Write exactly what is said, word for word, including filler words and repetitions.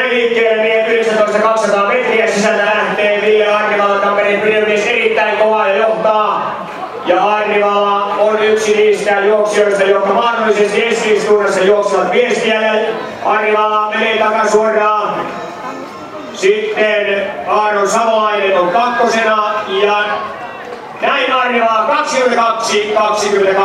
tulee liikkeelle miehet yhdeksäntoista kaksisataa metriä sisältä lähtee Ville Arnivala, Tampereen pidemmies erittäin kovaa ja johtaa. Ja Arnivala on yksi niistä juoksijoista, jotka mahdollisesti Eskilstunnassa juoksevat viestiälle. Arnivala menee takasuoraan. Sitten Aaron Savolainen on kakkosena ja näin Arnivala kaksikymmentäkaksi kaksikymmentäkaksi.